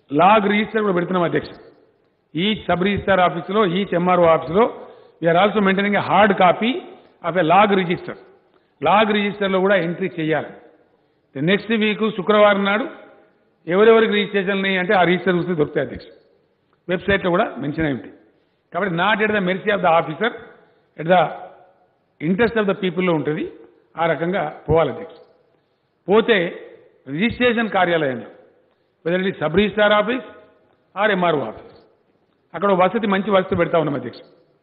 Log register కూడా పెడుతున్నాం అధ్యక్ష. ఈచ్ సబ్ రిజిస్టర్ ఆఫీసులో, ఈచ్ ఎంఆర్ఓ ఆఫీసులో we're also maintaining a hard copy of a log register. Log రిజిస్టర్లో కూడా ఎంట్రీ చేయాలి. నెక్స్ట్ వీక్ శుక్రవారం నాడు ఎవరెవరికి రిజిస్ట్రేషన్ ఉన్నాయి అంటే ఆ రిజిస్టర్ చూస్తే దొరుకుతాయి అధ్యక్ష. వెబ్సైట్లో కూడా మెన్షన్ అయి ఉంటాయి. కాబట్టి not at the mercy of the officer, at the interest of the పీపుల్లో ఉంటుంది. ఆ రకంగా పోవాలి అధ్యక్ష. పోతే రిజిస్ట్రేషన్ కార్యాలయంలో whether it sub registrar office or MRO office, అక్కడ వసతి మంచి వసతి పెడతా ఉన్నాం అధ్యక్ష.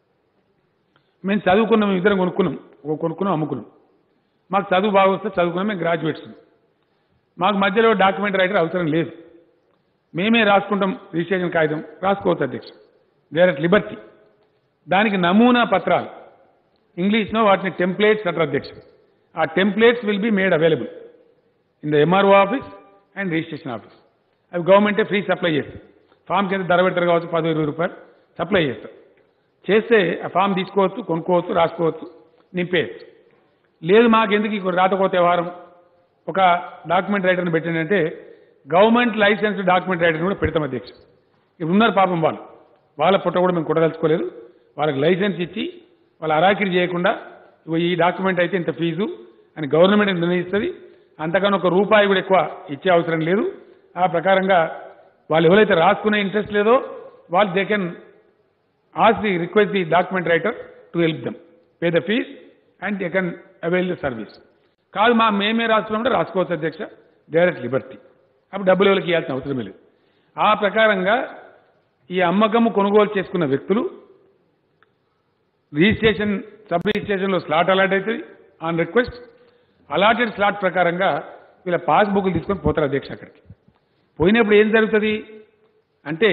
మేము చదువుకున్నాం, ఇద్దరం కొనుక్కున్నాం అమ్ముకున్నాం. మాకు చదువు బాగా వస్తే చదువుకున్నాం, మేము గ్రాడ్యుయేట్స్. మాకు మధ్యలో డాక్యుమెంట్ రైటర్ అవసరం లేదు, మేమే రాసుకుంటాం. రిజిస్ట్రేషన్ కాగితం రాసుకోవచ్చు అధ్యక్ష, దేర్ అట్ లిబర్టీ. దానికి నమూనా పత్రాలు ఇంగ్లీష్లో వాటిని టెంప్లేట్స్ అంటారు అధ్యక్ష. ఆ templates will be made available in the MRO office and registration office. అవి గవర్నమెంటే ఫ్రీ సప్లై చేస్తారు. ఫామ్ కింద ధర పెడతారు కావచ్చు, 10-20 రూపాయలు సప్లై చేస్తారు. చేస్తే ఆ ఫామ్ తీసుకోవచ్చు, కొనుక్కోవచ్చు, రాసుకోవచ్చు, నింపేయచ్చు. లేదు మాకెందుకు ఈ రాతకోత వ్యవహారం, ఒక డాక్యుమెంట్ రైటర్ని పెట్టిందంటే గవర్నమెంట్ లైసెన్స్ డాక్యుమెంట్ రైటర్ని కూడా పెడతాం అధ్యక్ష. ఇప్పుడు ఉన్నారు పాపం వాళ్ళ పుట్ట కూడా మేము కొట్టదలుచుకోలేదు. వాళ్ళకి లైసెన్స్ ఇచ్చి వాళ్ళు అరాకిరి చేయకుండా ఈ డాక్యుమెంట్ అయితే ఇంత ఫీజు అని గవర్నమెంట్ నిర్ణయిస్తుంది. అంతకన్నా ₹1 కూడా ఎక్కువ ఇచ్చే అవసరం లేదు. ఆ ప్రకారంగా వాళ్ళు ఎవరైతే రాసుకునే ఇంట్రెస్ట్ లేదో వాళ్ళు they can ask the request the document writer to help them pay the fees and they can avail the service. కాదు మేమే రాసుకున్నామంటే రాసుకోవచ్చు అధ్యక్ష, దేర్ అట్ లిబర్టీ. అప్పుడు డబ్బులు ఎవరికి ఇవ్వాల్సిన అవసరమే లేదు. ఆ ప్రకారంగా ఈ అమ్మకము కొనుగోలు చేసుకున్న వ్యక్తులు రిజిస్ట్రేషన్ సబ్ రిజిస్ట్రేషన్లో స్లాట్ అలాట్ అవుతుంది ఆన్ రిక్వెస్ట్. అలాటెడ్ స్లాట్ ప్రకారంగా వీళ్ళ పాస్బుక్లు తీసుకొని పోతారు అధ్యక్ష. అక్కడికి పోయినప్పుడు ఏం జరుగుతుంది అంటే,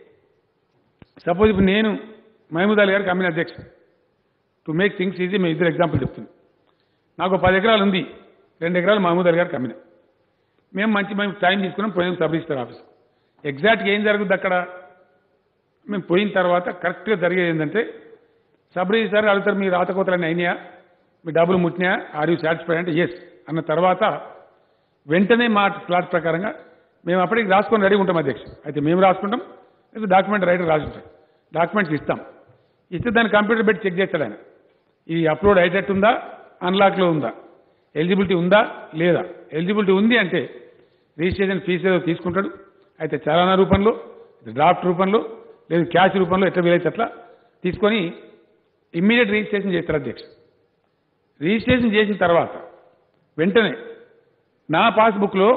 సపోజ్ ఇప్పుడు నేను మహమూద్ అలీ గారికి అమ్మిన అధ్యక్ష. టు మేక్ థింగ్స్ ఈజీ మేము ఇద్దరు ఎగ్జాంపుల్ చెప్తున్నాం. నాకు 10 ఎకరాలు ఉంది, 2 ఎకరాలు మహమూద్ అలీ గారికి అమ్మిన. మేము టైం తీసుకున్నాం, పోయినాం సబ్ రిజిస్టర్ ఆఫీస్. ఎగ్జాక్ట్గా ఏం జరుగుతుంది అక్కడ, మేము పోయిన తర్వాత కరెక్ట్గా జరిగేది ఏంటంటే, సబ్ రిజిస్టర్ అడుగుతారు మీ రాతకోతలన్నీ అయినాయా, మీ డబ్బులు ముట్టినాయా, ఆర్ యూ సాటిస్ఫైడ్ అంటే ఎస్ అన్న తర్వాత వెంటనే మా స్లాట్ ప్రకారంగా మేము అప్పటికి రాసుకొని రెడీ ఉంటాం అధ్యక్ష. అయితే మేము రాసుకుంటాం, లేదా డాక్యుమెంట్ రైటర్ రాసుకుంటాం. డాక్యుమెంట్స్ ఇస్తే దాన్ని కంప్యూటర్ పెట్టి చెక్ చేస్తాడు ఆయన. ఇది అప్లోడ్ అయ్యేటట్టు ఉందా, అన్లాక్లో ఉందా, ఎలిజిబిలిటీ ఉందా లేదా. ఎలిజిబిలిటీ ఉంది అంటే రిజిస్ట్రేషన్ ఫీజు ఏదో తీసుకుంటాడు. అయితే చాలానా రూపంలో, డ్రాఫ్ట్ రూపంలో, లేదు క్యాష్ రూపంలో, ఎట్లా వీలైతే అట్లా తీసుకొని ఇమ్మీడియట్ రిజిస్ట్రేషన్ చేస్తారు అధ్యక్ష. రిజిస్ట్రేషన్ చేసిన తర్వాత వెంటనే నా పాస్బుక్లో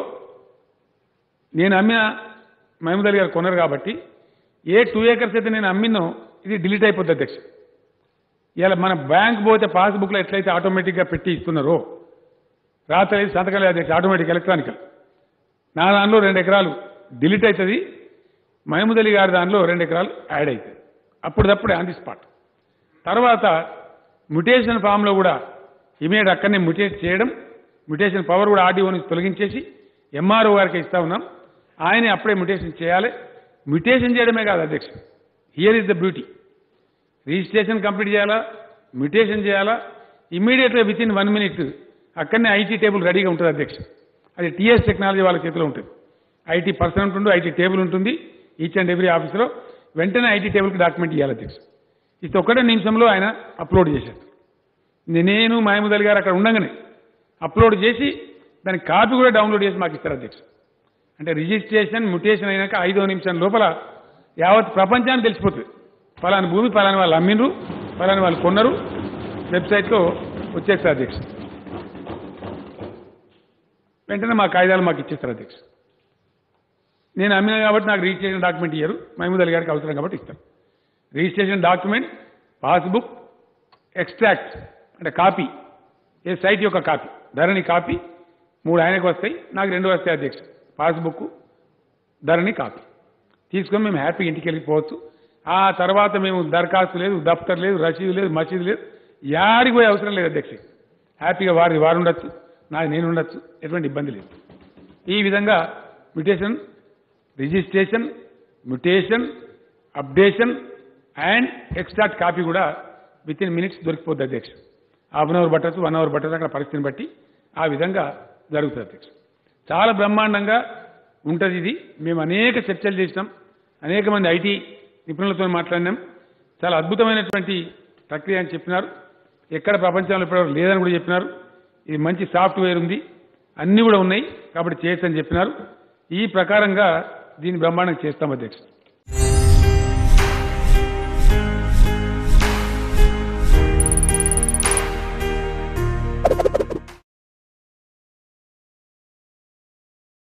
నేను అమ్మిన మహమూద్ అలీ గారు కొన్నారు కాబట్టి ఏ 2 acres అయితే నేను అమ్మినో ఇది డిలీట్ అయిపోద్ది అధ్యక్ష. ఇలా మన బ్యాంక్ పోతే పాస్బుక్లో ఎట్లయితే ఆటోమేటిక్గా పెట్టి ఇస్తున్నారో, రాత్రి సంతకాలు అధ్యక్ష ఆటోమేటిక్ ఎలక్ట్రానికల్, నా దానిలో 2 ఎకరాలు డిలీట్ అవుతుంది, మహమూద్ అలీ గారి దానిలో 2 ఎకరాలు యాడ్ అవుతుంది. అప్పుడప్పుడే ఆన్ ది స్పాట్. తర్వాత మ్యుటేషన్ ఫామ్లో కూడా ఇమీడియట్ అక్కడనే మ్యుటేట్ చేయడం, మ్యుటేషన్ పవర్ కూడా ఆర్డీఓ నుంచి తొలగించేసి ఎంఆర్ఓ గారికి ఇస్తా ఉన్నాం. ఆయనే అప్పుడే మ్యుటేషన్ చేయాలి. మ్యుటేషన్ చేయడమే కాదు అధ్యక్ష, here is the beauty. Registration complete చేయాలా, మ్యుటేషన్ చేయాలా, ఇమ్మీడియట్గా విత్ ఇన్ 1 minute అక్కడనే ఐటీ టేబుల్ రెడీగా ఉంటుంది అధ్యక్ష. అది టీఎస్ టెక్నాలజీ వాళ్ళ చేతిలో ఉంటుంది. ఐటీ పర్సన్ ఉంటుంది, ఐటీ టేబుల్ ఉంటుంది ఈచ్ అండ్ ఎవ్రీ ఆఫీస్లో. వెంటనే ఐటీ టేబుల్కి డాక్యుమెంట్ ఇవ్వాలి అధ్యక్ష. ఇది ఒక్కటే నిమిషంలో ఆయన అప్లోడ్ చేసేది. నేను మహమూద్ అలీ గారు అక్కడ ఉండగానే అప్లోడ్ చేసి దాని కాపీ కూడా డౌన్లోడ్ చేసి మాకు ఇస్తారు అధ్యక్ష. అంటే రిజిస్ట్రేషన్ మ్యుటేషన్ అయినాక 5వ నిమిషం లోపల యావత్ ప్రపంచాన్ని తెలిసిపోతుంది. ఫలాని భూమి ఫలాని వాళ్ళు అమ్మినరు, ఫలాని వాళ్ళు కొన్నారు, వెబ్సైట్లో వచ్చేస్తారు అధ్యక్ష. వెంటనే మా కాగితాలు మాకు ఇచ్చేస్తారు అధ్యక్ష. నేను అమ్మినా కాబట్టి నాకు రిజిస్ట్రేషన్ డాక్యుమెంట్ ఇయ్యరు, మహమూద్ అలీ గారికి అవసరం కాబట్టి ఇస్తారు. రిజిస్ట్రేషన్ డాక్యుమెంట్, పాస్బుక్, ఎక్స్ట్రాక్ట్ అంటే కాపీ, ఏ సైట్ యొక్క కాపీ, ధరణి కాపీ 3 ఆయనకు వస్తాయి, నాకు 2 వస్తాయి అధ్యక్ష. పాస్బుక్, ధరణి కాపీ తీసుకొని మేము హ్యాపీ ఇంటికి వెళ్ళిపోవచ్చు. ఆ తర్వాత మేము దరఖాస్తు లేదు, దఫ్తర్ లేదు, రసీదు లేదు, మసీదు లేదు, యాడికి పోయే అవసరం లేదు అధ్యక్ష. హ్యాపీగా వారు ఉండొచ్చు, నాకు నేను ఉండొచ్చు, ఎటువంటి ఇబ్బంది లేదు. ఈ విధంగా mutation, registration, mutation, updation and extract copy కూడా విత్ ఇన్ మినిట్స్ దొరికిపోద్ది అధ్యక్ష. ½ అవర్ పట్టచ్చు, 1 hour పట్టచ్చు, అక్కడ పరిస్థితిని బట్టి ఆ విధంగా జరుగుతుంది అధ్యక్ష. చాలా బ్రహ్మాండంగా ఉంటుంది. ఇది మేము అనేక చర్చలు చేసినాం, అనేక మంది ఐటీ నిపుణులతో మాట్లాడినాం. చాలా అద్భుతమైనటువంటి ప్రక్రియ అని చెప్పినారు. ఎక్కడ ప్రపంచంలో ఇప్పటివరకు లేదని కూడా చెప్పినారు. ఇది మంచి సాఫ్ట్వేర్ ఉంది, అన్నీ కూడా ఉన్నాయి కాబట్టి చేయొచ్చని చెప్పినారు. ఈ ప్రకారంగా దీన్ని బ్రహ్మాండంగా చేస్తాం అధ్యక్ష.